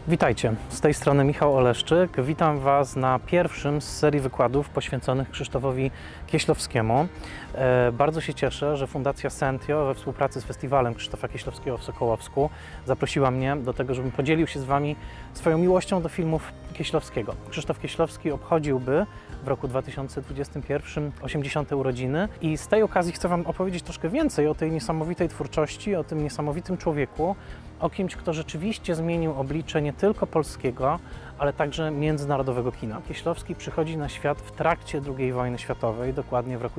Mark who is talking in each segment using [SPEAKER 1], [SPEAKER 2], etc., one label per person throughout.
[SPEAKER 1] Witajcie, z tej strony Michał Oleszczyk. Witam Was na pierwszym z serii wykładów poświęconych Krzysztofowi Kieślowskiemu. Bardzo się cieszę, że Fundacja Sentio we współpracy z Festiwalem Krzysztofa Kieślowskiego w Sokołowsku zaprosiła mnie do tego, żebym podzielił się z Wami swoją miłością do filmów Kieślowskiego. Krzysztof Kieślowski obchodziłby w roku 2021 80. urodziny i z tej okazji chcę Wam opowiedzieć troszkę więcej o tej niesamowitej twórczości, o tym niesamowitym człowieku, o kimś, kto rzeczywiście zmienił oblicze nie tylko polskiego, ale także międzynarodowego kina. Kieślowski przychodzi na świat w trakcie II wojny światowej, dokładnie w roku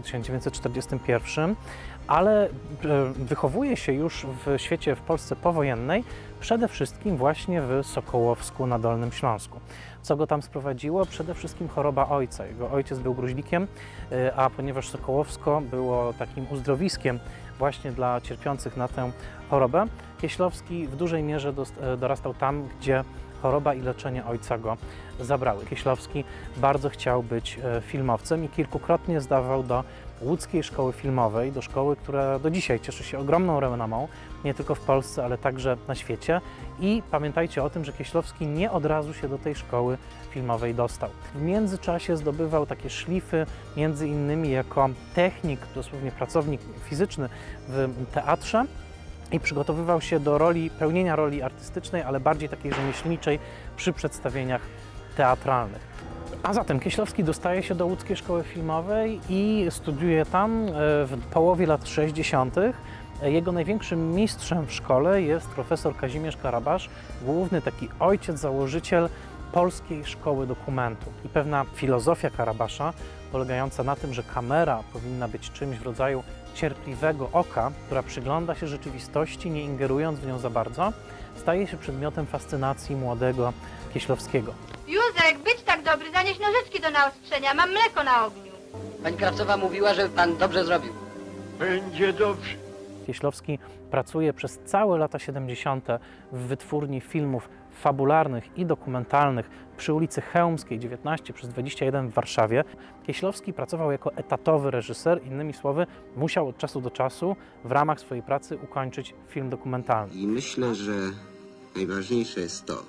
[SPEAKER 1] 1941, ale wychowuje się już w świecie, w Polsce powojennej, przede wszystkim właśnie w Sokołowsku na Dolnym Śląsku. Co go tam sprowadziło? Przede wszystkim choroba ojca. Jego ojciec był gruźlikiem, a ponieważ Sokołowsko było takim uzdrowiskiem właśnie dla cierpiących na tę chorobę, Kieślowski w dużej mierze dorastał tam, gdzie choroba i leczenie ojca go zabrały. Kieślowski bardzo chciał być filmowcem i kilkukrotnie zdawał do Łódzkiej Szkoły Filmowej, do szkoły, która do dzisiaj cieszy się ogromną renomą, nie tylko w Polsce, ale także na świecie. I pamiętajcie o tym, że Kieślowski nie od razu się do tej szkoły filmowej dostał. W międzyczasie zdobywał takie szlify, między innymi jako technik, dosłownie pracownik fizyczny w teatrze, i przygotowywał się do pełnienia roli artystycznej, ale bardziej takiej rzemieślniczej przy przedstawieniach teatralnych. A zatem Kieślowski dostaje się do Łódzkiej Szkoły Filmowej i studiuje tam w połowie lat 60. Jego największym mistrzem w szkole jest profesor Kazimierz Karabasz, główny taki ojciec, założyciel Polskiej Szkoły Dokumentu. I pewna filozofia Karabasza, polegająca na tym, że kamera powinna być czymś w rodzaju cierpliwego oka, która przygląda się rzeczywistości, nie ingerując w nią za bardzo, staje się przedmiotem fascynacji młodego Kieślowskiego.
[SPEAKER 2] Józek, być tak dobry, zanieś nożyczki do naostrzenia, mam mleko na ogniu.
[SPEAKER 3] Pani Krawcowa mówiła, że pan dobrze zrobił.
[SPEAKER 4] Będzie dobrze.
[SPEAKER 1] Kieślowski pracuje przez całe lata 70. w wytwórni filmów fabularnych i dokumentalnych przy ulicy Chełmskiej 19 przez 21 w Warszawie. Kieślowski pracował jako etatowy reżyser, innymi słowy musiał od czasu do czasu w ramach swojej pracy ukończyć film dokumentalny.
[SPEAKER 5] I myślę, że najważniejsze jest to,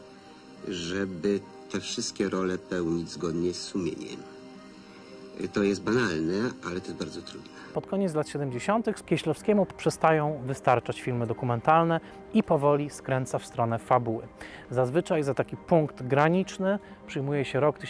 [SPEAKER 5] żeby te wszystkie role pełnić zgodnie z sumieniem. To jest banalne, ale to jest bardzo trudne.
[SPEAKER 1] Pod koniec lat 70. Kieślowskiemu przestają wystarczać filmy dokumentalne i powoli skręca w stronę fabuły. Zazwyczaj za taki punkt graniczny przyjmuje się rok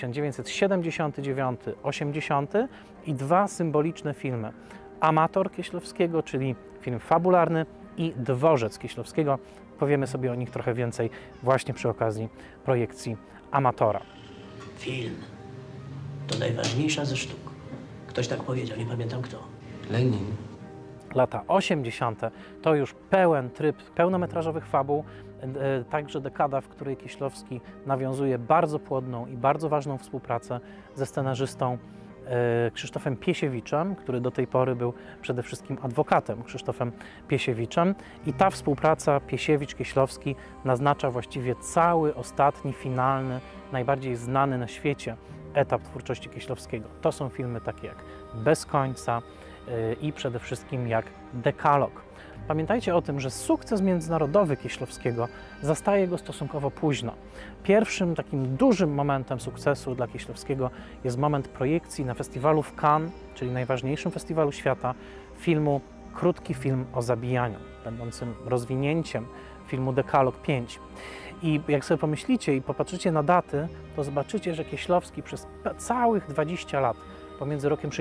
[SPEAKER 1] 1979-80 i dwa symboliczne filmy. Amator Kieślowskiego, czyli film fabularny, i Dworzec Kieślowskiego. Powiemy sobie o nich trochę więcej właśnie przy okazji projekcji Amatora.
[SPEAKER 6] Film to najważniejsza ze sztuk. Ktoś tak powiedział, nie pamiętam kto.
[SPEAKER 5] Lenin.
[SPEAKER 1] Lata 80. to już pełen tryb pełnometrażowych fabuł, także dekada, w której Kieślowski nawiązuje bardzo płodną i bardzo ważną współpracę ze scenarzystą Krzysztofem Piesiewiczem, który do tej pory był przede wszystkim adwokatem Krzysztofem Piesiewiczem, i ta współpraca Piesiewicz-Kieślowski naznacza właściwie cały ostatni, finalny, najbardziej znany na świecie etap twórczości Kieślowskiego. To są filmy takie jak Bez końca i przede wszystkim jak Dekalog. Pamiętajcie o tym, że sukces międzynarodowy Kieślowskiego zastaje go stosunkowo późno. Pierwszym takim dużym momentem sukcesu dla Kieślowskiego jest moment projekcji na festiwalu w Cannes, czyli najważniejszym festiwalu świata, filmu Krótki film o zabijaniu, będącym rozwinięciem filmu Dekalog 5. I jak sobie pomyślicie i popatrzycie na daty, to zobaczycie, że Kieślowski przez całych 20 lat, pomiędzy rokiem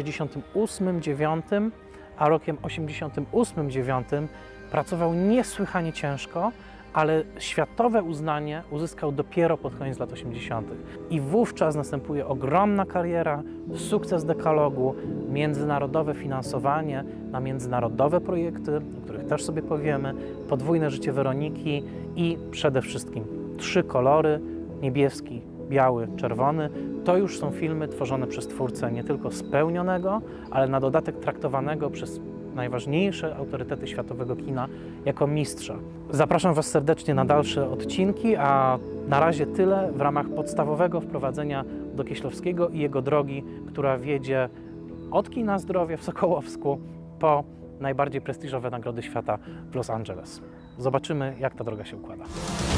[SPEAKER 1] 68-9 a rokiem 88-9 pracował niesłychanie ciężko, ale światowe uznanie uzyskał dopiero pod koniec lat 80. I wówczas następuje ogromna kariera, sukces Dekalogu, międzynarodowe finansowanie na międzynarodowe projekty, o których też sobie powiemy, podwójne życie Weroniki i przede wszystkim 3 kolory, niebieski, biały, czerwony. To już są filmy tworzone przez twórcę nie tylko spełnionego, ale na dodatek traktowanego przez najważniejsze autorytety światowego kina jako mistrza. Zapraszam Was serdecznie na dalsze odcinki, a na razie tyle w ramach podstawowego wprowadzenia do Kieślowskiego i jego drogi, która wiedzie od kina Zdrowie w Sokołowsku po najbardziej prestiżowe nagrody świata w Los Angeles. Zobaczymy, jak ta droga się układa.